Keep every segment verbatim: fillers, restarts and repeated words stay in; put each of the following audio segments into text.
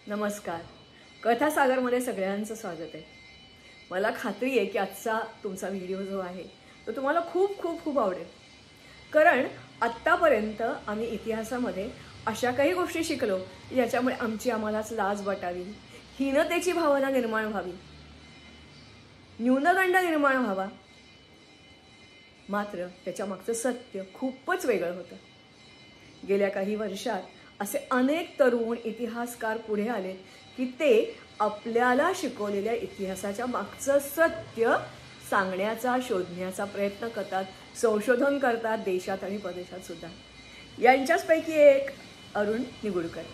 नमस्कार. कथासागरमध्ये सगळ्यांचं स्वागत आहे. मला खात्री आहे की आजचा तुमचा व्हिडिओ जो आहे तो तुम्हाला खूप खूप खूप आवडेल. कारण आत्तापर्यंत आम्ही इतिहासामध्ये अशा काही गोष्टी शिकलो ज्याच्यामुळे आमची आम्हालाच लाज वाटावी, हीनतेची भावना निर्माण व्हावी, न्यूनगंड निर्माण व्हावा. मात्र त्याच्या मागचं सत्य खूपच वेगळं होतं. गेल्या काही वर्षात असे अनेक तरुण इतिहासकार पुढे आले की ते आपल्याला शिकवलेल्या इतिहासाच्या मागचं सत्य सांगण्याचा शोधण्याचा प्रयत्न करतात, संशोधन करतात देशात आणि परदेशात सुद्धा. यांच्याचपैकी एक अरुण निगुडकर.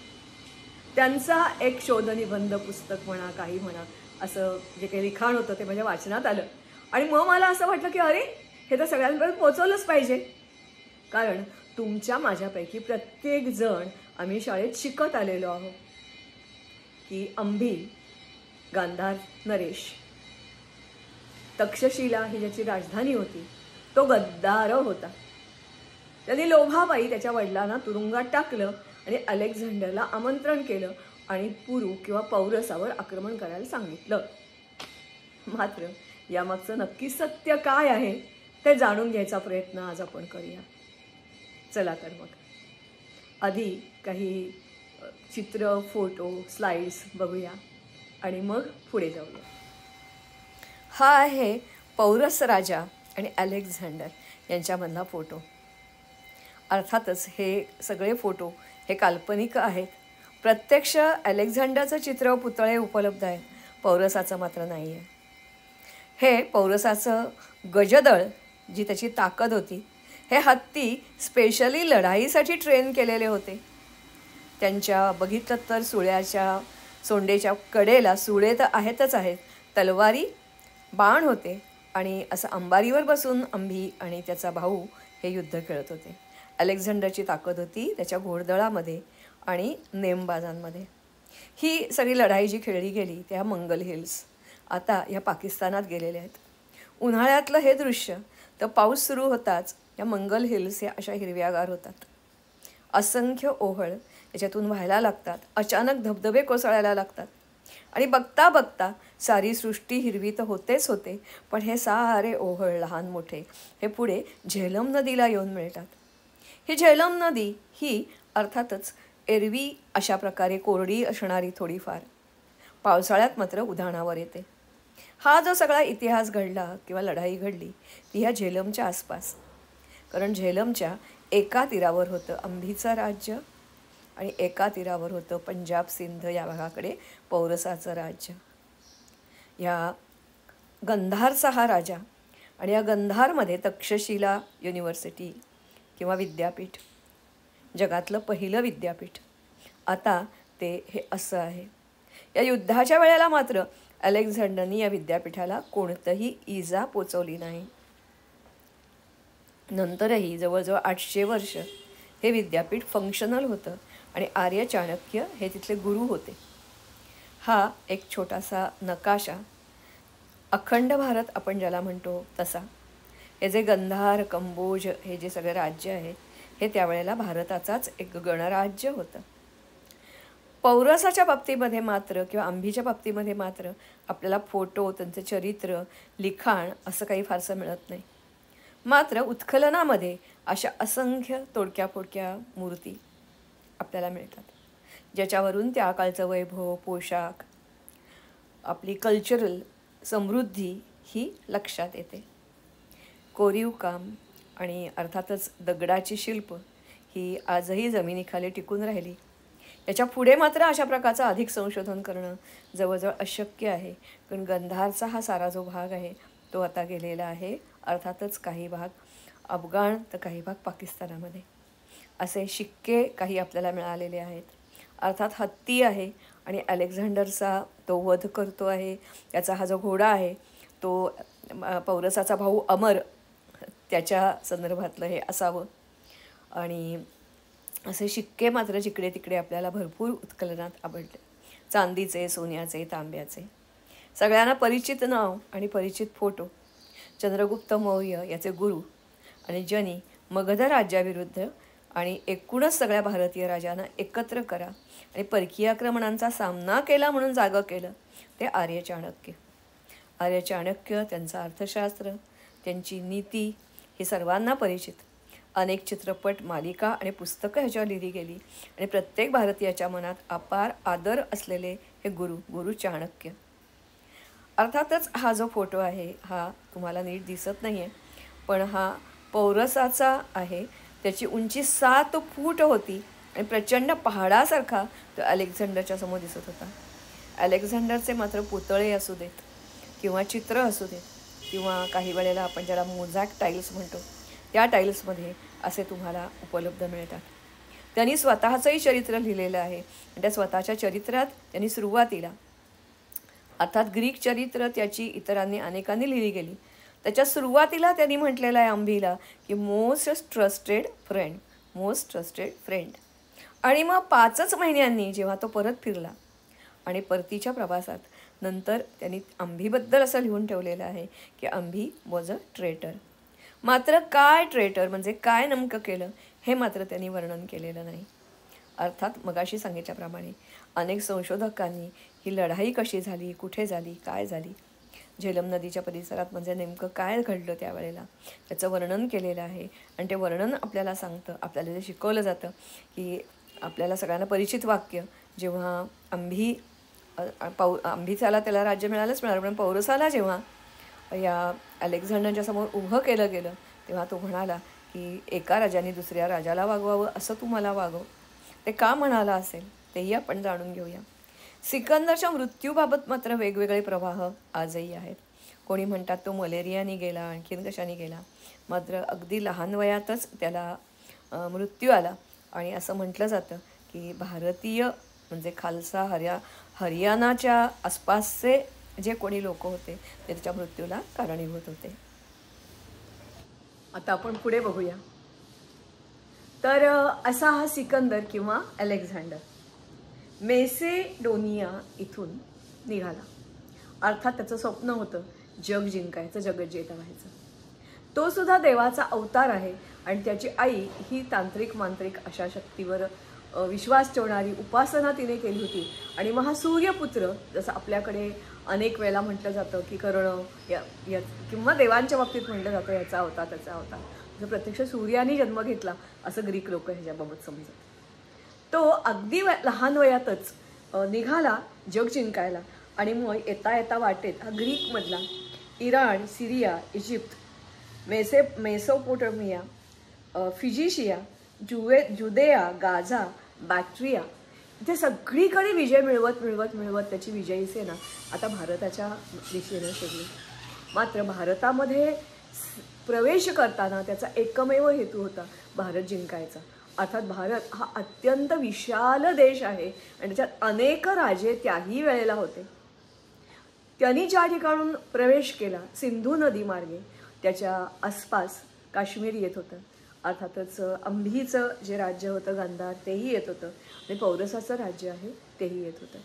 त्यांचा एक शोधनिबंध पुस्तक म्हणा काही म्हणा असं जे काही लिखाण होतं ते माझ्या वाचनात आलं आणि मग मला असं वाटलं की अरे हे तर सगळ्यांपर्यंत पोहोचवलंच पाहिजे. कारण तुमच्या माझ्यापैकी प्रत्येक जण आम्ही शाळेत शिकत आलेलो आहोत की अंभी, गांधार नरेश, तक्षशिला ही ज्याची राजधानी होती तो गद्दार होता. त्यांनी लोभाबाई त्याच्या वडिलांना तुरुंगात टाकलं आणि अलेक्झांडरला आमंत्रण केलं आणि पुरू किंवा पौरसावर आक्रमण करायला सांगितलं. मात्र यामागचं नक्की सत्य काय आहे ते जाणून घ्यायचा प्रयत्न आज आपण करूया. चला तर मग आधी काही चित्र, फोटो, स्लाइड्स बघूया आणि मग पुढे जाऊया. हा आहे पौरस राजा आणि अलेक्झांडर यांच्यामधला फोटो. अर्थातच हे सगळे फोटो हे काल्पनिक आहेत. प्रत्यक्ष अलेक्झांडरचं चित्र व पुतळे उपलब्ध आहेत, पौरसाचं मात्र नाही आहे. हे पौरसाचं गजदळ, जी त्याची ताकद होती, हे हत्ती स्पेशली लढाईसाठी ट्रेन केलेले होते. त्यांच्या बघितलं तर सुळ्याच्या सोंडेच्या कडेला सुळे तर आहेतच आहेत, तलवारी, बाण होते आणि असं अंबारीवर बसून अंभी आणि त्याचा भाऊ हे युद्ध खेळत होते. अलेक्झांडरची ताकद होती त्याच्या घोडदळामध्ये आणि नेमबाजांमध्ये. ही सगळी लढाई जी खेळली गेली त्या मंगल हिल्स आता या पाकिस्तानात गेलेल्या आहेत. उन्हाळ्यातलं हे दृश्य तर पाऊस सुरू होताच या मंगल हिल्स या अशा हिरव्यागार होतात. असंख्य ओहळ याच्यातून व्हायला लागतात, अचानक धबधबे कोसळायला लागतात आणि बघता बघता सारी सृष्टी हिरवी तर होतेच होते, पण हे सारे ओहळ लहान मोठे हे पुढे झेलम नदीला येऊन मिळतात. ही झेलम नदी ही अर्थातच एरवी अशा प्रकारे कोरडी असणारी थोडीफार, पावसाळ्यात मात्र उधाणावर येते. हा जो सगळा इतिहास घडला किंवा लढाई घडली ती ह्या झेलमच्या आसपास. कारण झेलमच्या एका तीरावर होतं अंभीचं राज्य आणि एका तीरावर होतं पंजाब सिंध या भागाकडे पौरसाचं राज्य. या गंधारचा हा राजा आणि या गंधारमध्ये तक्षशिला युनिव्हर्सिटी किंवा विद्यापीठ, जगातलं पहिलं विद्यापीठ. आता ते हे असं आहे. या युद्धाच्या वेळेला मात्र अलेक्झांडरनी या विद्यापीठाला कोणतंही इजा पोचवली नाही. नंतरही जवळजवळ आठशे वर्ष हे विद्यापीठ फंक्शनल होतं आणि आर्य चाणक्य हे तिथले गुरु होते. हा एक छोटासा नकाशा, अखंड भारत आपण ज्याला म्हणतो तसा. हे जे गंधार, कंबोज हे जे सगळे राज्य आहे हे त्यावेळेला भारताचाच एक गणराज्य होतं. पौरसाच्या बाबतीमध्ये मात्र किंवा अंभीच्या बाबतीमध्ये मात्र आपल्याला फोटो, त्यांचे चरित्र, लिखाण असं काही फारसं मिळत नाही. मात्र उत्खननामध्ये अशा असंख्य तोडक्या फोडक्या मूर्ती आपल्याला मिळतात, ज्याच्यावरून त्या काळचं वैभव, पोशाख, आपली कल्चरल समृद्धी ही लक्षात येते. कोरीव काम आणि अर्थातच दगडाची शिल्प ही आजही जमिनीखाली टिकून राहिली. याच्या पुढे मात्र अशा प्रकारचं अधिक संशोधन करणं जवळजवळ अशक्य आहे. कारण गंधारचा हा सारा जो भाग आहे तो आता गेलेला आहे. अर्थातच काही भाग अफगाण तर काही भाग पाकिस्तानामध्ये असे शिक्के काही आपल्याला मिळालेले आहेत. अर्थात हत्ती आहे आणि अलेक्झांडरचा तो वध करतो आहे. त्याचा हा जो घोडा आहे तो पौरसाचा भाऊ अमर, त्याच्या संदर्भातलं हे असावं. आणि असे शिक्के मात्र जिकडे तिकडे आपल्याला भरपूर उत्खननात आढळले. चांदीचे, सोन्याचे, तांब्याचे. सगळ्यांना परिचित नाव आणि परिचित फोटो. चंद्रगुप्त मौर्य याचे गुरु आणि ज्यांनी मगध राज्याविरुद्ध आणि एकूणच सगळ्या भारतीय राजांना एकत्र करा आणि परकीय आक्रमणांचा सामना केला म्हणून जागं केलं ते आर्य चाणक्य. आर्य चाणक्य, त्यांचं अर्थशास्त्र, त्यांची नीती ही सर्वांना परिचित. अनेक चित्रपट, मालिका आणि पुस्तकं ह्याच्यावर लिहिली गेली आणि प्रत्येक भारतीयाच्या मनात अपार आदर असलेले हे गुरु गुरु चाणक्य. अर्थातच हा जो फोटो आहे हा तुम्हाला नीट दिसत नाही आहे, पण हा पौरसाचा आहे. त्याची उंची सात फूट होती आणि प्रचंड पहाडासारखा तो अलेक्झांडरच्या समोर दिसत होता. अलेक्झांडरचे मात्र पुतळे असू देत किंवा चित्र असू देत किंवा काही वेळेला आपण ज्याला मोझॅक टाईल्स म्हणतो त्या टाईल्समध्ये असे तुम्हाला उपलब्ध मिळतात. त्यांनी स्वतःचंही चरित्र लिहिलेलं आहे आणि त्या स्वतःच्या चरित्रात त्यांनी सुरुवातीला, अर्थात ग्रीक चरित्र त्याची इतरांनी अनेकांनी लिहिली गेली, त्याच्या सुरुवातीला त्यांनी म्हटलेलं आहे अंबीला की most trusted friend, most trusted friend. आणि मग पाचच महिन्यांनी जेव्हा तो परत फिरला आणि परतीच्या प्रवासात नंतर त्यांनी अंबीबद्दल असं लिहून ठेवलेलं आहे की अंबी वॉज अ ट्रेटर. मात्र काय ट्रेटर म्हणजे काय नेमकं केलं हे मात्र त्यांनी वर्णन केलेलं नाही. अर्थात मगाशी सांगितल्याप्रमाणे अनेक संशोधकांनी ही लढाई कशी झाली, कुठे झाली, काय झाली, झेलम नदीच्या परिसरात म्हणजे नेमकं काय घडलं त्यावेळेला त्याचं वर्णन केलेलं आहे. आणि ते वर्णन आपल्याला सांगतं, आपल्याला जे शिकवलं जातं की आपल्याला सगळ्यांना परिचित वाक्य, जेव्हा अंबी पौ अंबीचाला त्याला राज्य मिळालंच मिळालं, पण पौरसाला जेव्हा या अलेक्झांडरच्या समोर उभं केलं गेलं तेव्हा तो म्हणाला की एका राजाने दुसऱ्या राजाला वागवावं असं तू मला वागव. ते का म्हणाला असेल तेही आपण जाणून घेऊया. सिकंदरच्या मृत्यूबाबत मात्र वेगवेगळे प्रवाह आजही आहेत. कोणी म्हणतात तो मलेरियाने गेला, आणखीन कशाने गेला, मात्र अगदी लहान वयातच त्याला मृत्यू आला. आणि असं म्हटलं जातं की भारतीय म्हणजे खालसा हरिया हरियाणाच्या आसपासचे जे कोणी लोक होते ते त्याच्या मृत्यूला कारणीभूत होते. आता आपण पुढे बघूया. तर असा हा सिकंदर किंवा अलेक्झांडर मेसेडोनिया इथून निघाला. अर्थात त्याचं स्वप्न होतं जग जिंकायचं, जगत जेता व्हायचं. तो सुद्धा देवाचा अवतार आहे आणि त्याची आई ही तांत्रिक मांत्रिक अशा शक्तीवर विश्वास ठेवणारी उपासना तिने केली होती. आणि मग हा सूर्यपुत्र, जसं आपल्याकडे अनेक वेळेला म्हटलं जातं की कर्ण या, या किंवा देवांच्या बाबतीत म्हटलं जातं याचा होता त्याचा होता, जर प्रत्यक्ष सूर्याने जन्म घेतला असं ग्रीक लोक ह्याच्याबाबत समजत. तो अगदी लहान वयातच निघाला जग जिंकायला. आणि मग येता येता वाटेत हा ग्रीकमधला इराण, सिरिया, इजिप्त, मेसे मेसोपोटेमिया, फिजिशिया, जुवे जुदेया, गाझा, बॅक्ट्रिया इथे सगळीकडे विजय मिळवत मिळवत मिळवत त्याची विजयी सेना आता भारताच्या दिशेने शिरली. मात्र भारतामध्ये प्रवेश करताना त्याचा एकमेव हेतू होता भारत जिंकायचा. अर्थात भारत हा अत्यंत विशाल देश आहे आणि त्याच्यात अनेक राजे त्याही वेळेला होते. त्यांनी ज्या ठिकाणून प्रवेश केला सिंधू नदी मार्गे त्याच्या आसपास काश्मीर येत होतं. अर्थातच अंबीचं जे राज्य होतं गांधार तेही येत होतं आणि पौरसाचं राज्य आहे तेही येत होतं.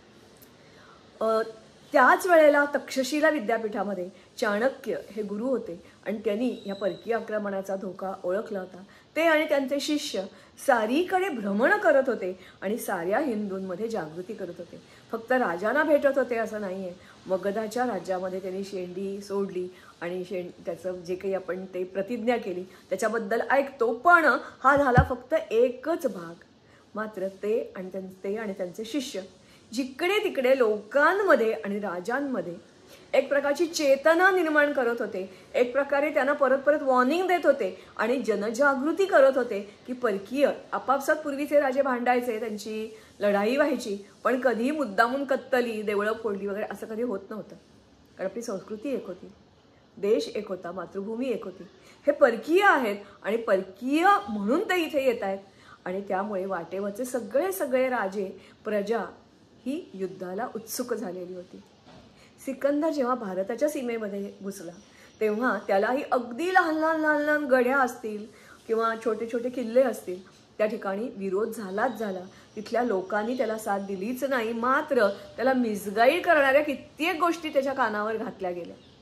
त्याच वेळेला तक्षशिला विद्यापीठामध्ये चाणक्य हे गुरु होते आणि त्यांनी या परकीय आक्रमणाचा धोका ओळखला होता. ते आणि त्यांचे शिष्य सारीकडे भ्रमण करत होते आणि साऱ्या हिंदूंमध्ये जागृती करत होते. फक्त राजांना भेटत होते असं नाही आहे. मगधाच्या राज्यामध्ये त्यांनी शेंडी सोडली आणि शेंड त्याचं जे काही आपण ते प्रतिज्ञा केली त्याच्याबद्दल ऐकतो, पण हा झाला फक्त एकच भाग. मात्र ते आणि ते आणि त्यांचे शिष्य जिकडे तिकडे लोकांमध्ये आणि राजांमध्ये एक प्रकारची चेतना निर्माण करत होते. एक प्रकारे त्यांना परत परत वॉर्निंग देत होते आणि जनजागृती करत होते की परकीय आपापसात पूर्वीचे राजे भांडायचे, त्यांची लढाई व्हायची, पण कधीही मुद्दामून कत्तली, देवळं फोडली वगैरे असं कधी होत नव्हतं. कारण आपली संस्कृती एक होती, देश एक होता, मातृभूमी एक होती. हे परकीय आहेत आणि परकीय म्हणून ते इथे येत आहेत आणि त्यामुळे वाटेवरचे सगळे सगळे राजे, प्रजा ही युद्धाला उत्सुक झालेली होती. सिकंदर जेव्हा भारताच्या सीमेमध्ये घुसला तेव्हा त्यालाही अगदी लहान लहान लहान लहान गढ्या असतील किंवा छोटे छोटे किल्ले असतील त्या ठिकाणी विरोध झालाच झाला. तिथल्या लोकांनी त्याला साथ दिलीच नाही. मात्र त्याला मिसगाईड करणाऱ्या कित्येक गोष्टी त्याच्या कानावर घातल्या गेल्या.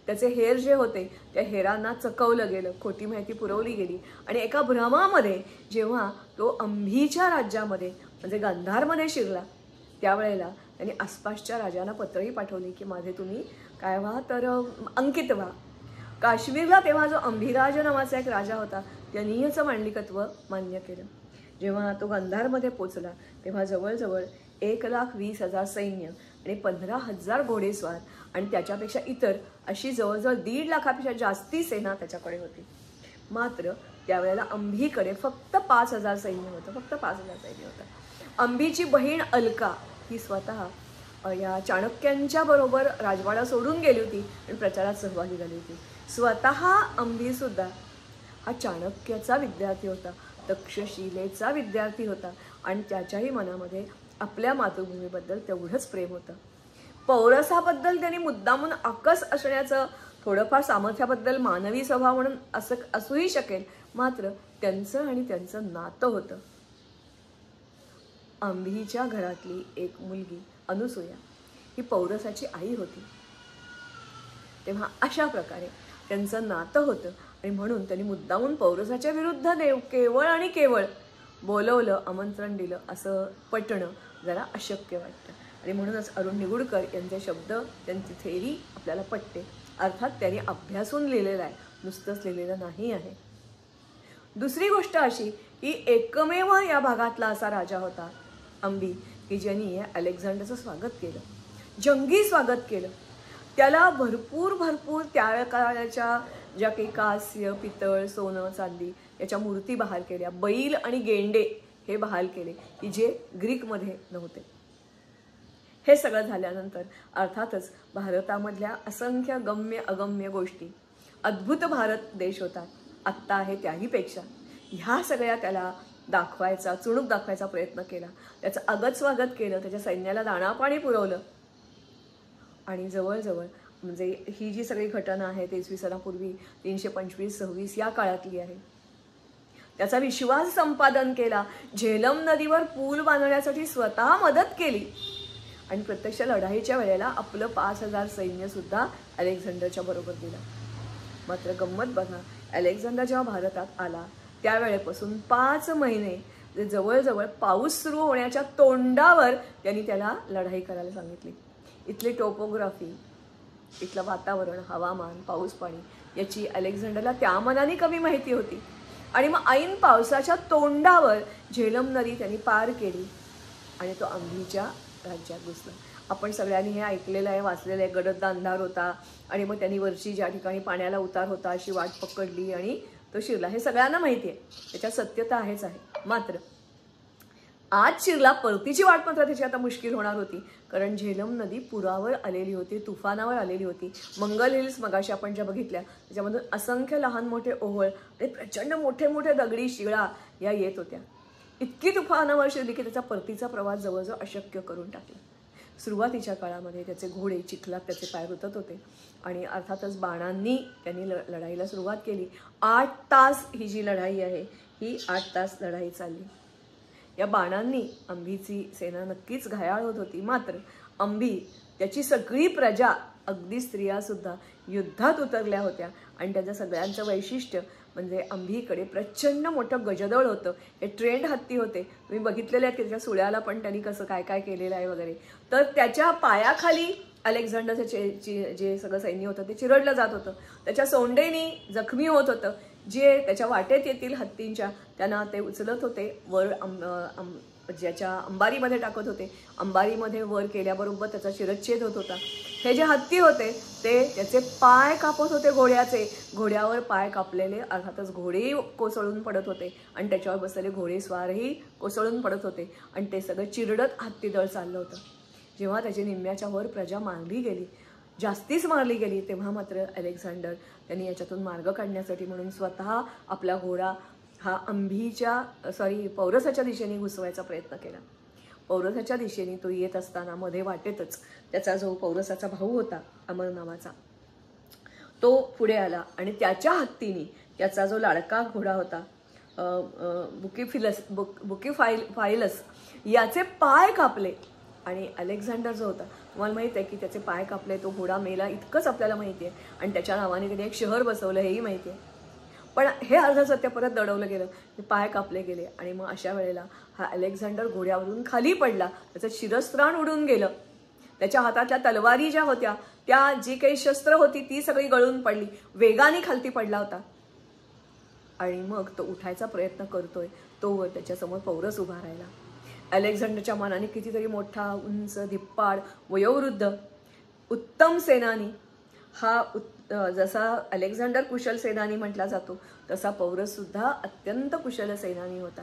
त्याचे हेर जे होते त्या हेरांना चकवलं गेलं, खोटी माहिती पुरवली गेली आणि एका भ्रमामध्ये जेव्हा तो अंभीच्या राज्यामध्ये म्हणजे गांधारमध्ये शिरला त्यावेळेला त्यांनी आसपासच्या राजांना पत्रही पाठवली की माझे तुम्ही काय व्हा तर अंकित व्हा. काश्मीरला तेव्हा जो अंभिराज नावाचा एक राजा होता त्यांनी याचं मांडलिकत्व मान्य केलं. जेव्हा तो गांधारमध्ये पोचला तेव्हा जवळजवळ एक लाख वीस हजार सैन्य आणि पंधरा हजार घोडेस्वार आणि त्याच्यापेक्षा इतर अशी जवळजवळ दीड लाखापेक्षा जास्ती सेना त्याच्याकडे होती. मात्र त्यावेळेला अंभीकडे फक्त पाच हजार सैन्य होतं, फक्त पाच हजार सैन्य होतं. अंभीची बहीण अलका ही स्वतः या चाणक्यांच्या बरोबर राजवाडा सोडून गेली होती आणि प्रचारात सहभागी झाली होती. स्वतः अंभीसुद्धा हा चाणक्याचा विद्यार्थी होता, तक्षशिलेचा विद्यार्थी होता आणि त्याच्याही मनामध्ये आपल्या मातृभूमीबद्दल तेवढंच प्रेम होतं. पौरसाबद्दल त्यांनी मुद्दामून आकस असण्याचं थोडंफार सामर्थ्याबद्दल मानवी स्वभाव म्हणून असं असूही शकेल, मात्र त्यांचं आणि त्यांचं नातं होतं. अंभीच्या घरातली एक मुलगी अनुसूया ही पौरसाची आई होती. तेव्हा अशा प्रकारे त्यांचं नातं होतं आणि म्हणून त्यांनी मुद्दामून पौरसाच्या विरुद्ध देव केवळ आणि केवळ बोलवलं, आमंत्रण दिलं असं पटणं जरा अशक्य वाटतं. आणि म्हणूनच अरुण निगुडकर यांचे शब्द, त्यांची थेरी आपल्याला पटते. अर्थात त्यांनी अभ्यासून लिहिलेलं आहे, नुसतंच लिहिलेलं नाही आहे. दुसरी गोष्ट अशी की एकमेव या भागातला असा राजा होता अंबी की ज्यांनी अलेक्झांडरचं स्वागत केलं, जंगी स्वागत केलं. त्याला भरपूर भरपूर त्या काळाच्या ज्या काही कास्य, पितळ, सोनं, चांदी याच्या मूर्ती बहाल केल्या, बैल आणि गेंडे हे बहाल केले की जे ग्रीकमध्ये नव्हते. हे सगळं झाल्यानंतर अर्थातच भारतामधल्या असंख्य गम्य अगम्य गोष्टी, अद्भुत भारत देश होता आत्ता आहे त्याहीपेक्षा, ह्या सगळ्या त्याला दाखवायचा, चुणूक दाखवायचा प्रयत्न केला. त्याचं अगत स्वागत केलं, त्याच्या सैन्याला दाणापाणी पुरवलं आणि जवळजवळ म्हणजे ही जी सगळी घटना आहे ते इसवी सनापूर्वी तीनशे पंचवीस सव्वीस या काळातली आहे. त्याचा विश्वास संपादन केला, झेलम नदीवर पूल बांधण्यासाठी स्वतः मदत केली आणि प्रत्यक्ष लढाईच्या वेळेला आपलं पाच हजार सैन्यसुद्धा अलेक्झांडरच्या बरोबर दिलं. मात्र गंमत बघा, अलेक्झांडर जेव्हा भारतात आला त्यावेळेपासून पाच महिने जवळजवळ पाऊस सुरू होण्याच्या तोंडावर त्यांनी त्याला लढाई करायला सांगितली. इथली टोपोग्राफी, इथलं वातावरण, हवामान, पाऊस पाणी याची अलेक्झांडरला त्या मनाने कमी माहिती होती आणि मग ऐन पावसाच्या तोंडावर झेलम नदी त्यांनी पार केली आणि तो अंभीच्या राज्यात घुसला. आपण सगळ्यांनी हे ऐकलेलं आहे, वाचलेलं आहे. गडद अंधार होता आणि मग त्यांनी वरची ज्या ठिकाणी पाण्याला उतार होता अशी वाट पकडली आणि तो शिरला. हे सगळ्यांना माहिती आहे, त्याच्यात सत्यता आहेच आहे. मात्र आज शिरला, परतीची वाट मात्र त्याची आता मुश्किल होणार होती, कारण झेलम नदी पुरावर आलेली होती, तुफानावर आलेली होती. मंगल हिल्स मगाशी आपण ज्या बघितल्या त्याच्यामधून असंख्य लहान मोठे ओहळ आणि प्रचंड मोठे मोठे दगडी शिळा या येत होत्या. इतकी तुफानावर शिरली की त्याचा परतीचा प्रवास जवळजवळ अशक्य करून टाकला. सुरुवातीच्या काळामध्ये त्याचे घोडे चिखलात त्याचे पाय रुतत होते आणि अर्थातच बाणांनी त्यांनी ल लढाईला सुरुवात केली. आठ तास ही जी लढाई आहे ही आठ तास लढाई चालली. या बाणांनी अंबीची सेना नक्कीच घायाळ होत होती. मात्र अंबी, त्याची सगळी प्रजा, अगदी स्त्रियासुद्धा युद्धात उतरल्या होत्या आणि त्याचं सगळ्यांचं वैशिष्ट्य म्हणजे अंबीकडे प्रचंड मोठं गजदळ होतं. हे ट्रेंड हत्ती होते, तुम्ही बघितलेले आहेत की त्याच्या सुळ्याला पण त्यांनी कसं काय काय केलेलं आहे वगैरे. तर त्याच्या पायाखाली अलेक्झांडरचं चे जे सगळं सैन्य होतं ते चिरडलं जात होतं. त्याच्या सोंडेनी जखमी होत होतं. जे त्याच्या वाटेत येतील हत्तींच्या त्यांना ते उचलत होते, वर आम ज्याच्या अंबारीमध्ये टाकत होते. अंबारीमध्ये वर केल्याबरोबर त्याचा शिरच्छेद होत होता. हे जे हत्ती होते ते त्याचे पाय कापत होते, घोड्याचे घोड्यावर पाय कापलेले अर्थातच घोडेही कोसळून पडत होते आणि त्याच्यावर बसलेले घोडेस्वारही कोसळून पडत होते आणि ते सगळं चिरडत हत्तीदळ चाललं होतं. जेव्हा त्याची निम्म्याच्या वर प्रजा मारली गेली, जास्तीच मारली गेली, तेव्हा मात्र अलेक्झांडर त्यांनी याच्यातून मार्ग काढण्यासाठी म्हणून स्वतः आपला घोडा हा अंबीच्या सॉरी पौरसाच्या दिशेने घुसवायचा प्रयत्न केला. पौरसाच्या दिशेने तो येत असताना मध्ये वाटेतच त्याचा जो पौरसाचा भाऊ होता अमर नावाचा तो पुढे आला आणि त्याच्या हत्तीने त्याचा जो लाडका घोडा होता बुकीफिलस बुक बुकीफाईल फाईलस याचे पाय कापले आणि अलेक्झांडर जो होता, तुम्हाला माहीत आहे की त्याचे पाय कापले, तो घोडा मेला इतकंच आपल्याला माहिती आहे, आणि त्याच्या नावाने त्याने एक शहर बसवलं हेही माहिती आहे. पण हे अर्ध सत्य परत दडवलं गेलं, ते पाय कापले गेले, आणि मग अशा वेळेला हा अलेक्झांडर घोड्यावरून खाली पडला, त्याचं शिरस्त्राण उडून गेलं, त्याच्या हातातल्या तलवारी ज्या होत्या, त्या जी काही शस्त्र होती ती सगळी गळून पडली, वेगाने खालती पडला होता. आणि मग तो उठायचा प्रयत्न करतोय, तोवर त्याच्यासमोर पौरस उभा राहिला. अलेक्झांडरच्या मानाने कितीतरी मोठा, उंच, धिप्पाड, वयोवृद्ध, उत्तम सेनानी. हा जसा अलेक्झांडर कुशल सेनानी म्हटला जातो, तसा पौरस सुद्धा अत्यंत कुशल सेनानी होता,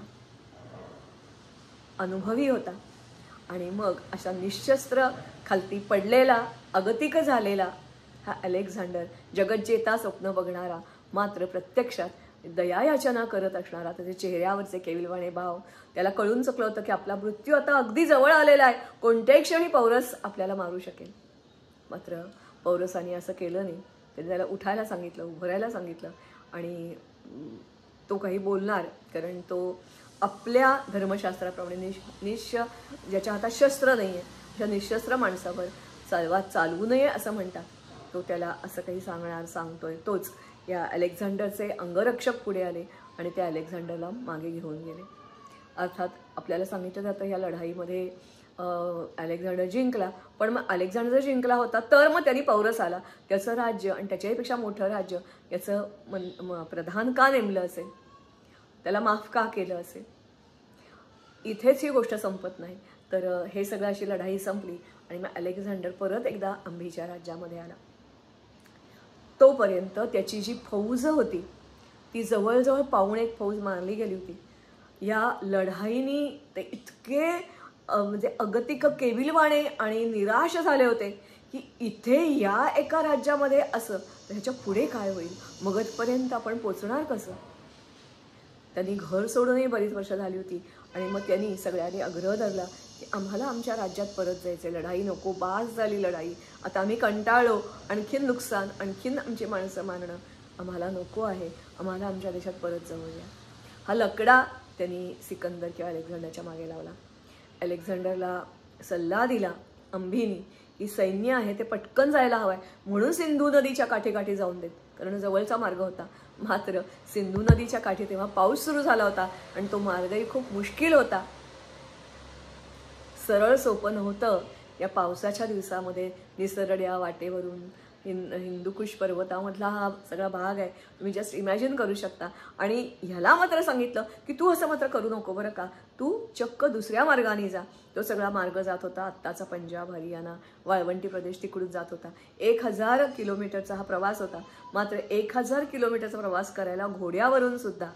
अनुभवी होता. आणि मग अशा निशस्त्र खालती पडलेला, अगतिक झालेला हा अलेक्झांडर, जगज्जेता स्वप्न बघणारा, मात्र प्रत्यक्षात दयायाचना करत असणारा, त्याचे चेहऱ्यावरचे केविलवाणे भाव, त्याला कळून चुकलं होतं की आपला मृत्यू आता अगदी जवळ आलेला आहे, कोणत्याही क्षणी पौरस आपल्याला मारू शकेल. मात्र पौरसाने असं केलं नाही. त्याने त्याला उठायला सांगितलं, उभं राहायला सांगितलं, आणि तो काही बोलणार, कारण तो आपल्या धर्मशास्त्राप्रमाणे निश निश्य ज्याच्या हातात शस्त्र नाही आहे, अशा निशस्त्र माणसावर चालवा चालवू नये असं म्हणतात. तो त्याला असं काही सांगणार सांगतोय. तोच या अलेक्झांडरचे अंगरक्षक पुढे आले आणि ते अलेक्झांडरला मागे घेऊन गेले. अर्थात आपल्याला सांगितलं जातं या लढाईमध्ये अलेक्झांडर जिंकला, पण मग अलेक्झांडर जिंकला होता तर मग त्यांनी पौरस आला, त्याचं राज्य आणि त्याच्याहीपेक्षा मोठं राज्य याचं मन प्रधान का नेमलं असेल, त्याला माफ का केलं असेल. इथेच ही गोष्ट संपत नाही. तर हे सगळं अशी लढाई संपली आणि मग अलेक्झांडर परत एकदा अंबीच्या राज्यामध्ये आला. तोपर्यंत त्याची जी फौज होती ती जवळजवळ पाऊण एक फौज मारली गेली होती. या लढाईनी ते इतके म्हणजे अगतिक केविलवाणे आणि निराश झाले होते की इथे या एका राज्यामध्ये असं, ह्याच्या पुढे काय होईल, मगधपर्यंत आपण पोचणार कसं. त्यांनी घर सोडूनही बरीच वर्ष झाली होती आणि मग त्यांनी सगळ्यांनी आग्रह धरला की आम्हाला आमच्या राज्यात परत जायचे, लढाई नको, बास झाली लढाई, आता आम्ही कंटाळलो, आणखीन नुकसान, आणखीन आमची माणसं मारणं आम्हाला नको आहे, आम्हाला आमच्या देशात परत जाऊया. हा लकडा त्यांनी सिकंदर किंवा अलेक्झांडरच्या मागे लावला. अलेक्झांडरला सल्ला दिला अंबीनी की सैन्य आहे ते पटकन जायला हवंय, म्हणून सिंधू नदीच्या काठी काठी जाऊन देत, कारण जवळचा मार्ग होता. मात्र सिंधू नदीच्या काठी तेव्हा पाऊस सुरू झाला होता आणि तो मार्गही खूप मुश्किल होता, सरळ सोपं नव्हतं. या पावसाच्या दिवसामध्ये निसरड्या वाटेवरून हिंद हिंदुकुश पर्वतामधला हा सगळा भाग आहे, तुम्ही जस्ट इमॅजिन करू शकता. आणि ह्याला मात्र सांगितलं की तू असं मात्र करू नको बरं का, तू चक्क दुसऱ्या मार्गाने जा. तो सगळा मार्ग जात होता आत्ताचा पंजाब, हरियाणा, वाळवंटी प्रदेश तिकडून जात होता. एक हजार किलोमीटरचा हा प्रवास होता. मात्र एक हजार किलोमीटरचा प्रवास करायला घोड्यावरून सुद्धा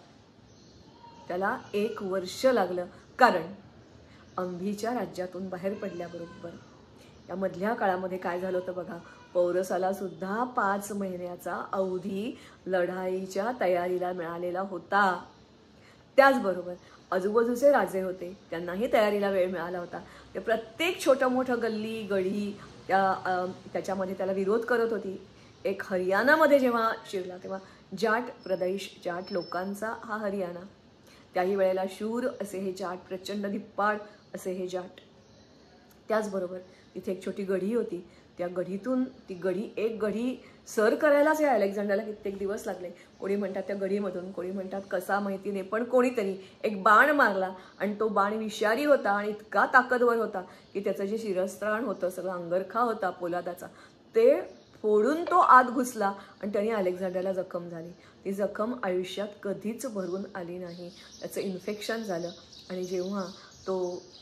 त्याला एक वर्ष लागलं, कारण अंबीच्या राज्यातून बाहेर पडल्याबरोबर या मधल्या काळामध्ये काय झालं होतं बघा. पौरसाला सुद्धा पाच महिन्याचा अवधी लढाईच्या तयारीला मिळालेला होता. त्याचबरोबर आजूबाजूचे राजे होते, त्यांनाही तयारीला वेळ मिळाला होता. ते प्रत्येक छोटं मोठं गल्ली गढी त्या त्याच्यामध्ये त्याला विरोध करत होती. एक हरियाणामध्ये जेव्हा शिरला तेव्हा जाट प्रदेश, जाट लोकांचा हा हरियाणा, त्याही वेळेला शूर असे हे जाट, प्रचंड धिप्पाड असे हे जाट. त्याचबरोबर तिथे एक छोटी गढी होती, त्या गढीतून ती गढी एक गढी सर करायलाच या अलेक्झांडरला कित्येक दिवस लागले. कोणी म्हणतात त्या गढीमधून, कोणी म्हणतात कसा माहिती नाही, पण कोणीतरी एक बाण मारला आणि तो बाण विषारी होता आणि इतका ताकदवर होता की त्याचं जे शिरस्त्राण होतं, सगळं अंगरखा होता पोलादाचा, ते फोडून तो आत घुसला आणि त्याने अलेक्झांडरला जखम झाली. ती जखम आयुष्यात कधीच भरून आली नाही. त्याचं इन्फेक्शन झालं आणि जेव्हा तो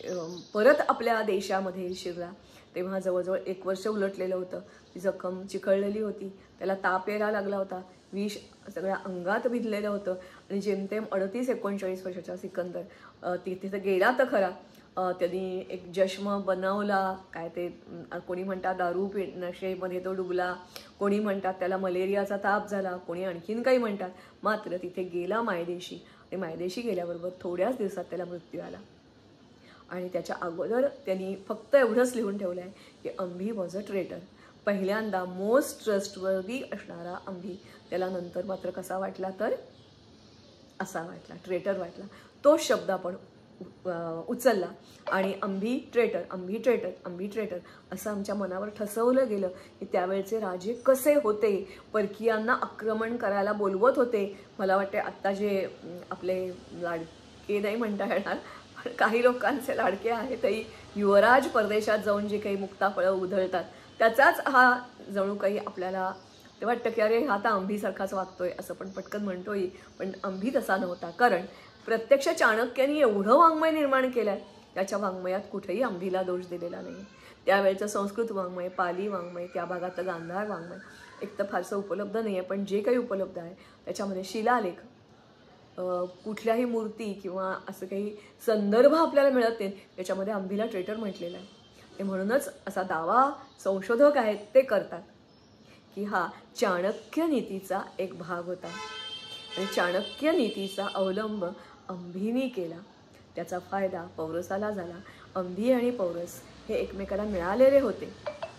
परत आपल्या देशामध्ये शिरला तेव्हा जवळजवळ एक वर्ष उलटलेलं होतं. ती जखम चिकळलेली होती, त्याला ताप यायला लागला होता, विष सगळ्या अंगात भिजलेलं होतं आणि जेमतेम अडतीस एकोणचाळीस वर्षाचा सिकंदर तिथे तर गेला तर खरा. त्यांनी एक जश्म बनवला, काय ते कोणी म्हणतात दारू पि नशेमध्ये तो डुबला, कोणी म्हणतात त्याला मलेरियाचा ताप झाला, कोणी आणखीन काही म्हणतात. मात्र तिथे गेला मायदेशी आणि मायदेशी गेल्याबरोबर थोड्याच दिवसात त्याला मृत्यू आला. आणि त्याच्या अगोदर त्यांनी फक्त एवढंच लिहून ठेवलं आहे की अंबी वॉज अ ट्रेटर. पहिल्यांदा मोस्ट ट्रस्टवर्दी असणारा अंबी, त्याला नंतर मात्र कसा वाटला तर असा वाटला, ट्रेटर वाटला. तो शब्द आपण उचलला आणि Ambhi traitor Ambhi traitor Ambhi traitor असं आमच्या मनावर ठसवलं गेलं की त्यावेळचे राजे कसे होते, परकीयांना आक्रमण करायला बोलवत होते. मला वाटते आत्ता जे आपले लाडके नाही म्हणता येणार पण काही लोकांचे लाडके आहेतही, युवराज परदेशात जाऊन जे काही मुक्ताफळं उधळतात त्याचाच हा जणू काही आपल्याला ते वाटतं की अरे हा आता अंभीसारखाच वागतोय असं पण पटकन म्हणतोय. पण अंभी तसा नव्हता, कारण प्रत्यक्ष चाणक्यांनी एवढं वाङ्मय निर्माण केलं आहे त्याच्या वाङ्मयात कुठेही अंभीला दोष दिलेला नाही. त्यावेळेचं संस्कृत वाङ्मय, पाली वाङ्मय, त्या भागातलं गांधार वाङ्मय एक तर फारसं उपलब्ध नाही आहे, पण जे काही उपलब्ध आहे त्याच्यामध्ये शिलालेख, कुठल्याही मूर्ती किंवा असं काही संदर्भ आपल्याला मिळत नाही त्याच्यामध्ये अंभीला ट्रेटर म्हटलेलं आहे. हे म्हणूनच असा दावा संशोधक आहेत ते करतात की हा चाणक्य नीतीचा एक भाग होता आणि चाणक्य नीतीचा अवलंब अंभीनी केला. त्याचा फायदा पौरसाला झाला. अंभी आणि पौरस हे एकमेकाला मिळालेले होते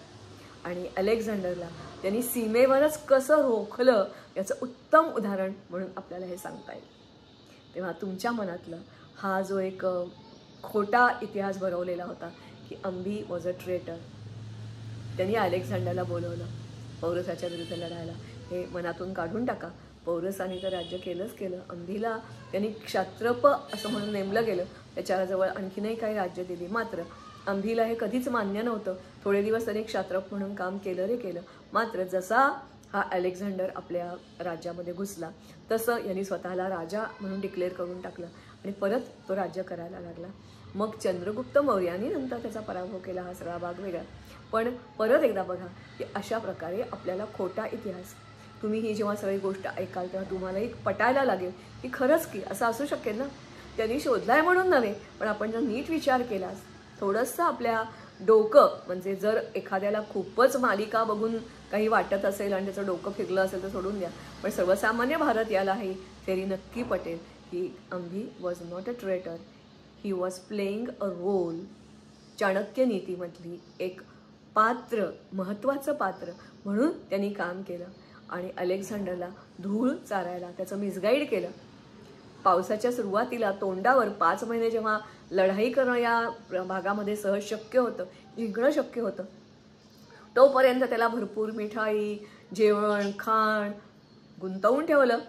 आणि अलेक्झांडरला त्यांनी सीमेवरच कसं रोखलं याचं उत्तम उदाहरण म्हणून आपल्याला हे सांगता येईल. तेव्हा तुमच्या मनातलं हा जो एक खोटा इतिहास भरवलेला होता की अंभी वॉज अ ट्रेटर, त्यांनी अलेक्झांडरला बोलवलं पौरसाच्या विरुद्ध लढायला, हे मनातून काढून टाका. पौरसाने तर राज्य केलंच केलं, अंभीला त्यांनी क्षात्रप असं म्हणून नेमलं गेलं, त्याच्याजवळ आणखीनही काही राज्य दिली. मात्र अंभीला हे कधीच मान्य नव्हतं. थोडे दिवस त्यांनी क्षात्रप म्हणून काम केलं रे केलं. मात्र जसा हा अलेक्झांडर आपल्या राज्यामध्ये घुसला तसं यांनी स्वतःला राजा म्हणून डिक्लेअर करून टाकलं आणि परत तो राज्य करायला लागला. मग चंद्रगुप्त मौर्यानी नंतर त्याचा पराभव केला. हा सगळा भाग वेगळा. पण परत एकदा बघा की अशा प्रकारे आपल्याला खोटा इतिहास, तुम्ही ही जेव्हा सगळी गोष्ट ऐकाल तेव्हा तुम्हालाही पटायला लागेल की खरंच की असं असू शकेल ना. त्यांनी शोधलाय म्हणून नव्हे, पण आपण जर नीट विचार केलास, थोडंसं आपल्या डोकं, म्हणजे जर एखाद्याला खूपच मालिका बघून काही वाटत असेल आणि त्याचं डोकं फिरलं असेल तर सोडून द्या, पण सर्वसामान्य भारत याला ही थेरी नक्की पटेल की Ambhi was not a traitor, he was playing a role. Chanakya नीतीमधली एक पात्र, महत्त्वाचं पात्र म्हणून त्यांनी काम केलं आणि अलेक्झांडरला धूळ चारायला त्याचं मिसगाईड केलं. पावसाच्या सुरुवातीला तोंडावर पाच महिने जेव्हा लढाई करणं या भागामध्ये सहज शक्य होतं, जिंकणं शक्य होतं, तोपर्यंत त्याला भरपूर मिठाई, जेवण, खाण गुंतवून ठेवलं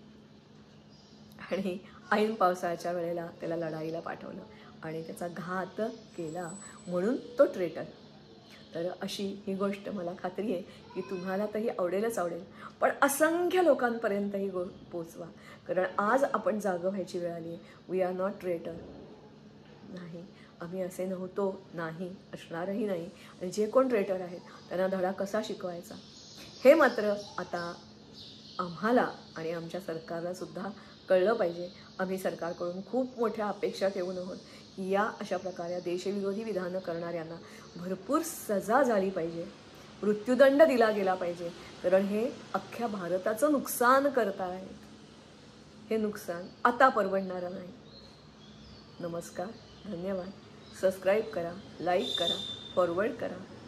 आणि ऐन पावसाळ्याच्या वेळेला त्याला लढाईला पाठवलं आणि त्याचा घात केला. म्हणून तो ट्रेटर. तर अशी ही गोष्ट मला खात्री आहे की तुम्हाला तरी आवडेलच आवडेल, पण असंख्य लोकांपर्यंत ही गो पोचवा, कारण आज आपण जागं व्हायची वेळ आली आहे. We are not traitor. नाही, आम्ही असे नव्हतो, नाही, असणारही नाही. आणि जे कोण ट्रेटर आहेत त्यांना धडा कसा शिकवायचा हे मात्र आता आम्हाला आणि आमच्या सरकारला सुद्धा कळलं पाहिजे. आम्ही सरकारकडून खूप मोठ्या अपेक्षा ठेवून आहोत की या अशा प्रकारे देशविरोधी विधानं करणाऱ्यांना भरपूर सजा झाली पाहिजे, मृत्यूदंड दिला गेला पाहिजे, कारण हे अख्ख्या भारताचं नुकसान करतायत. हे नुकसान आता परवडणारं नाही. नमस्कार, धन्यवाद. सबस्क्राईब करा, लाईक करा, फॉरवर्ड करा.